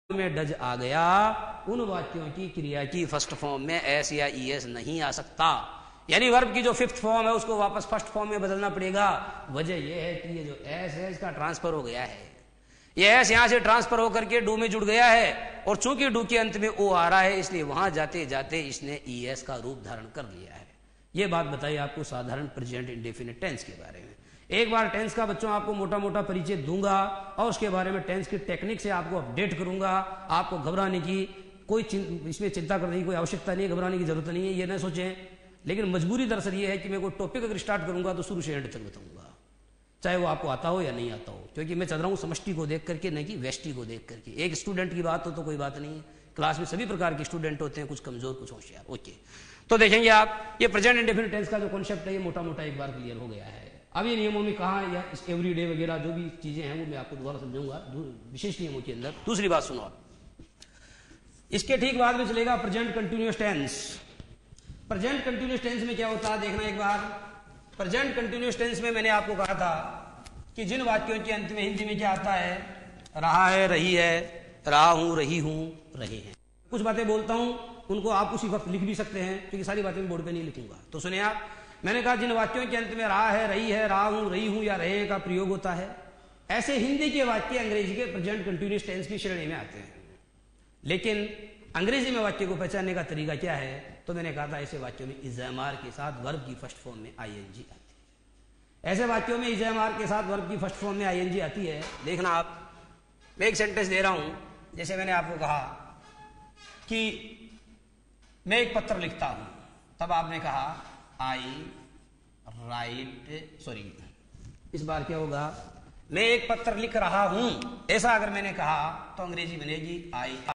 में डज आ गया, उन वाक्यों की क्रिया की फर्स्ट फॉर्म में एस या ईएस नहीं आ सकता। यानी वर्ब की जो फिफ्थ फॉर्म है उसको वापस फर्स्ट फॉर्म में बदलना पड़ेगा। वजह यह है कि ये जो एस है इसका ट्रांसफर हो गया है, ये एस यहां से ट्रांसफर होकर के डू में जुड़ गया है, और चूंकि डू के अंत में ओ आ रहा है इसलिए वहां जाते जाते इसने ईएस का रूप धारण कर लिया है। ये बात बताई आपको साधारण प्रेजेंट इंडेफिनिट टेंस के बारे में। एक बार टेंस का बच्चों आपको मोटा मोटा परिचय दूंगा और उसके बारे में टेंस की टेक्निक से आपको अपडेट करूंगा। आपको घबराने की कोई इसमें चिंता करने की कोई आवश्यकता नहीं है, घबराने की जरूरत नहीं है, ये न सोचें। लेकिन मजबूरी दरअसल ये है कि मैं कोई टॉपिक अगर स्टार्ट करूंगा तो शुरू से एंड तक बताऊंगा, चाहे वो आपको आता हो या नहीं आता हो, क्योंकि मैं चल रहा हूं समष्टि को देख करके, नहीं कि व्यष्टि को देख करके। एक स्टूडेंट की बात हो तो कोई बात नहीं है, क्लास में सभी प्रकार के स्टूडेंट होते हैं, कुछ कमजोर कुछ होशियार। ओके, तो देखेंगे आप ये प्रेजेंट इंडेफिनिट टेंस का जो कॉन्सेप्ट है ये मोटा मोटा एक बार क्लियर हो गया है। अब ये नियमों में कहा या एवरीडे वगैरह जो भी चीजें हैं वो मैं आपको दोबारा समझाऊंगा विशेष नियमों के अंदर। दूसरी बात सुनो, इसके ठीक बाद में चलेगा present continuous tense. Present continuous tense में क्या होता है देखना एक बार। प्रेजेंट कंटिन्यूअस टेंस में मैंने आपको कहा था कि जिन वाक्यों के अंत में हिंदी में क्या आता है, रहा है, रही है, रहा हूं, रही हूं, रहे हैं। कुछ बातें बोलता हूं उनको आप उसी वक्त लिख भी सकते हैं, क्योंकि सारी बातें मैं बोर्ड पे नहीं लिखूंगा। तो सुनिए आप, मैंने कहा जिन वाक्यों के अंत में रहा है, रही है, रहा हूं, रही हूं या रहे का प्रयोग होता है, ऐसे हिंदी के वाक्य अंग्रेजी के प्रेजेंट कंटिन्यूअस टेंस की श्रेणी में आते हैं। लेकिन अंग्रेजी में वाक्य को पहचानने का तरीका क्या है, तो मैंने कहा था ऐसे वाक्यों में इज़ामार के साथ वर्ब की फर्स्ट फॉर्म में आईएनजी आती है। ऐसे वाक्यों में इज़ामार के साथ वर्ब की फर्स्ट फॉर्म में आईएनजी आती है। देखना आप, मैं एक सेंटेंस दे रहा हूं, जैसे मैंने आपको कहा कि मैं एक पत्र लिखता हूं, तब आपने कहा आई राइट, सॉरी इस बार क्या होगा, मैं एक पत्र लिख रहा हूं, ऐसा अगर मैंने कहा तो अंग्रेजी बनेगी आई